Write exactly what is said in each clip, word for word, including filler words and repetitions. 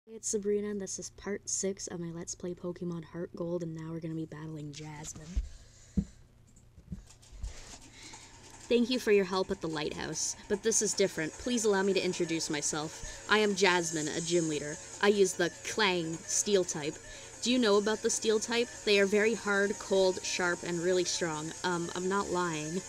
It's Sabrina, and this is part six of my Let's Play Pokemon HeartGold, and now we're going to be battling Jasmine. Thank you for your help at the lighthouse, but this is different. Please allow me to introduce myself. I am Jasmine, a gym leader. I use the Clang Steel type. Do you know about the Steel type? They are very hard, cold, sharp, and really strong. Um, I'm not lying.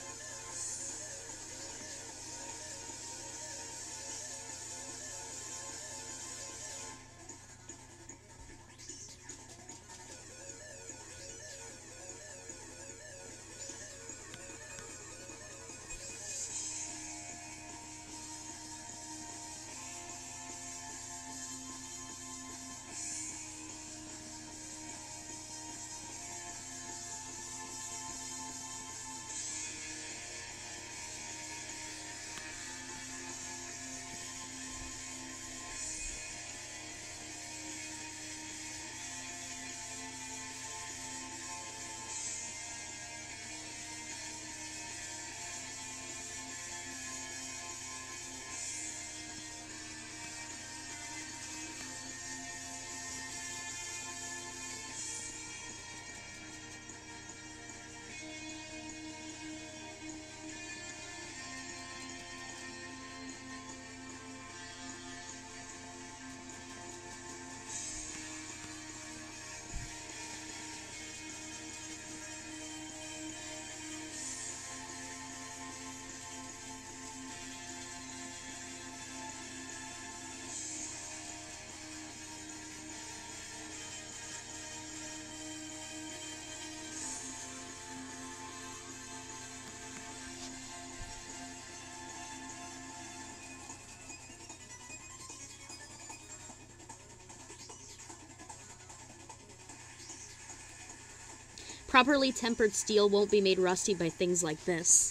Properly tempered steel won't be made rusty by things like this.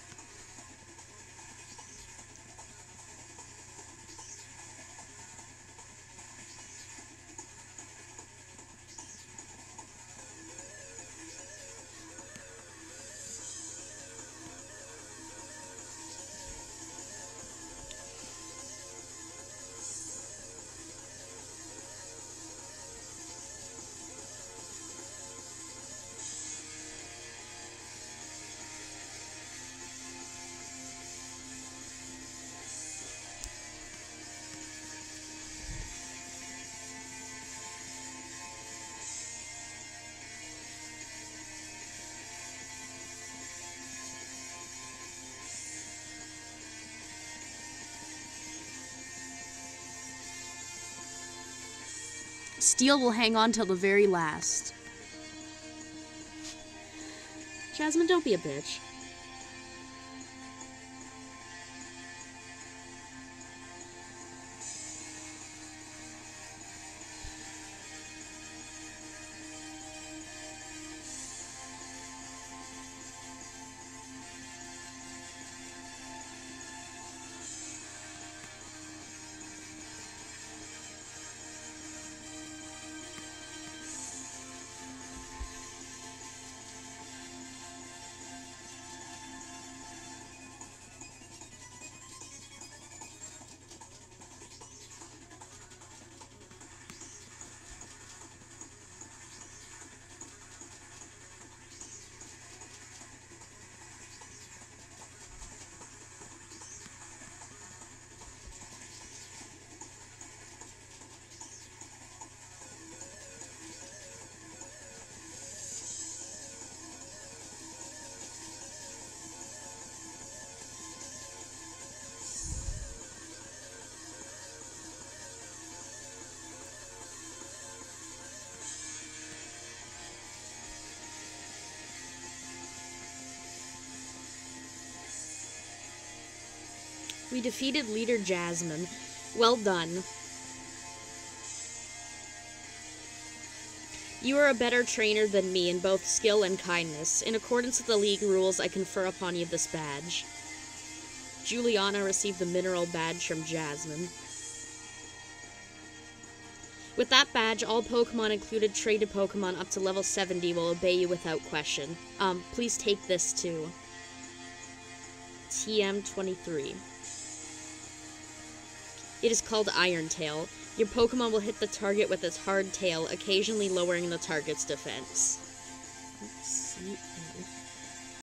Steel will hang on till the very last. Jasmine, don't be a bitch. We defeated leader Jasmine. Well done. You are a better trainer than me in both skill and kindness. In accordance with the League rules, I confer upon you this badge. Juliana received the mineral badge from Jasmine. With that badge, all Pokemon, included traded Pokemon up to level seventy, will obey you without question. Um, please take this too. T M twenty-three. It is called Iron Tail. Your Pokemon will hit the target with its hard tail, occasionally lowering the target's defense. Let's see.